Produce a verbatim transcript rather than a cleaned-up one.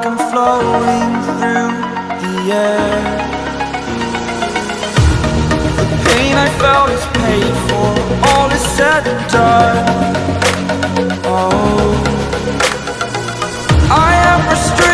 like I'm floating through the air. The pain I felt is paid for, all is said and done. Oh, I am restricted.